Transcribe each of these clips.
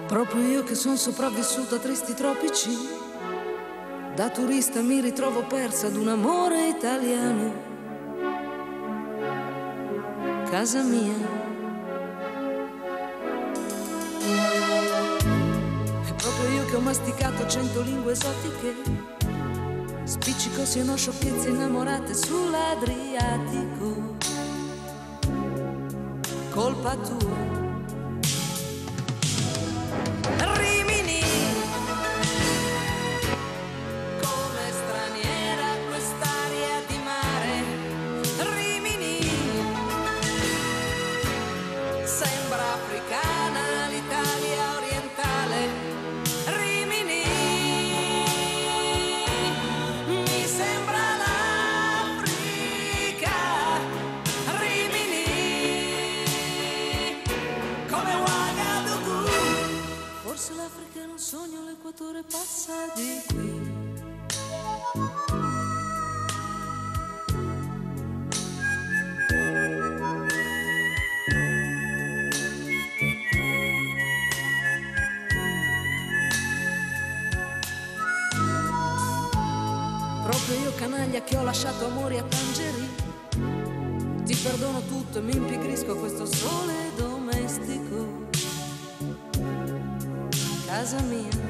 Proprio io che son sopravvissuta a tristi tropici, da turista mi ritrovo persa ad un amore italiano. Casa mia. È proprio io che ho masticato 100 lingue esotiche, spiccico siano sciocchezze innamorate sull'Adriatico. Colpa tua. Rimini, come straniera quest'aria di mare. Rimini, sembra africana l'Italia orientale. Rimini, mi sembra l'Africa. Rimini, come Ouagadougou. Forse l'Africa è un sogno, l'equatore passa di qui. Proprio io canaglia che ho lasciato amori a Tangeri, ti perdono tutto e mi impigrisco a questo sole domestico. Casa mia.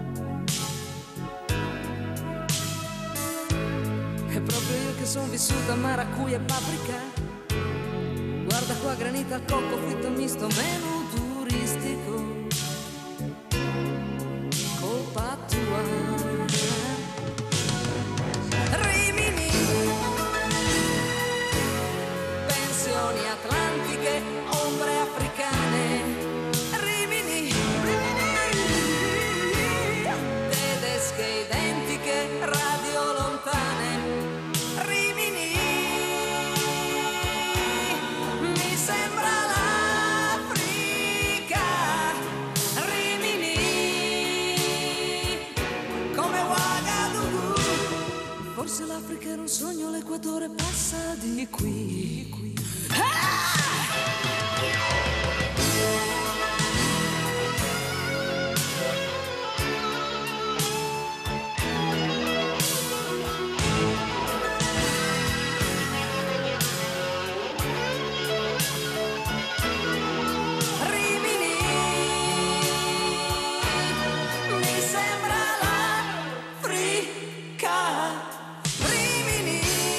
È proprio io che son vissuta a maracuja e paprika. Guarda qua, granita al cocco, fritto misto, menù turistico. Colpa tua. Rimini, pensioni atlantiche, ombre africane. Rimini, tedesche identiche, radio lontane. Rimini, mi sembra l'Africa. Rimini, come Ouagadougou. Forse l'Africa era un sogno, l'equatore passa di qui. Rimini, mi sembra l'Africa. Rimini,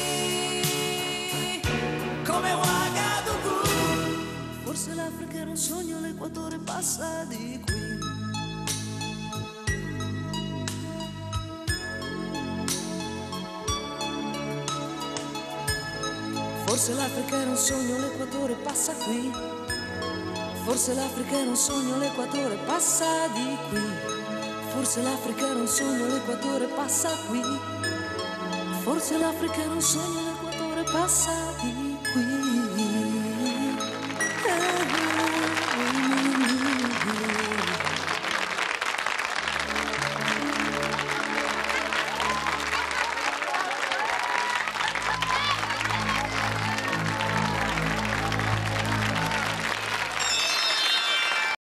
come Ouagadougou. Forse l'Africa era un sogno, l'equatore passa di qui. Forse l'Africa era un sogno, l'equatore passa qui. Forse l'Africa era un sogno, l'equatore passa di qui. Forse l'Africa era un sogno, l'equatore passa qui. Forse l'Africa era un sogno, l'equatore passa di qui.